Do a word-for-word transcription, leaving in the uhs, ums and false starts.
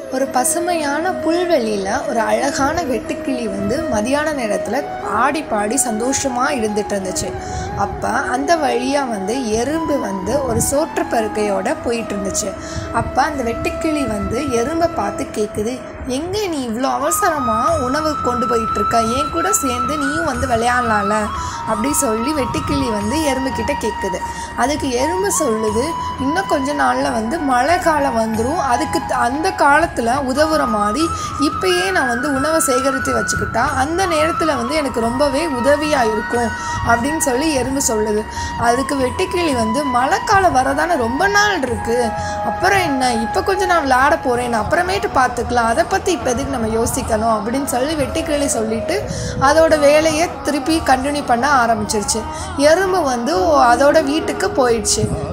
ஒரு பசுமையான புல்வெளியில் ஒரு அழகான வெட்டுக்கிளி வந்து மதியான நேரத்தில் ஆடி பாடி சந்தோஷமாக இருந்துட்டு இருந்துச்சு. அப்போ அந்த வழியாக வந்து எறும்பு வந்து ஒரு சோற்று பருக்கையோடு போயிட்டு இருந்துச்சு. அப்போ அந்த வெட்டுக்கிளி வந்து எறும்பை பார்த்து கேட்குது, எங்கே நீ இவ்வளோ அவசரமாக உணவு கொண்டு போயிட்டுருக்க, என் கூட சேர்ந்து நீயும் வந்து விளையாடலாம்ல அப்படி சொல்லி வெட்டுக்கிளி வந்து எறும்புக்கிட்ட கேட்குது. அதுக்கு எறும்பு சொல்லுது, இன்னும் கொஞ்ச நாளில் வந்து மழை காலம் வந்துடும், அதுக்கு அந்த காலத்தில் உதவுற மாதிரி இப்பயே நான் வந்து உணவை சேகரித்து வச்சுக்கிட்டா அந்த நேரத்தில் வந்து எனக்கு ரொம்பவே உதவியாக இருக்கும் அப்படின்னு சொல்லி எறும்பு சொல்லுது. அதுக்கு வெட்டுக்கிளி வந்து மழை காலம் வரதானே ரொம்ப நாள் இருக்குது, அப்புறம் என்ன, இப்போ கொஞ்சம் நான் விளையாட போகிறேன், அப்புறமேட்டு பார்த்துக்கலாம், அதை பற்றி இப்போ எதுக்கு நம்ம யோசிக்கணும் அப்படின்னு சொல்லி வெட்டுக்கிளி சொல்லிட்டு அதோட வேலையை திருப்பி கண்டினியூ பண்ண ஆரம்பிச்சிருச்சு. எறும்பு வந்து அதோட வீட்டுக்கு போயிடுச்சு.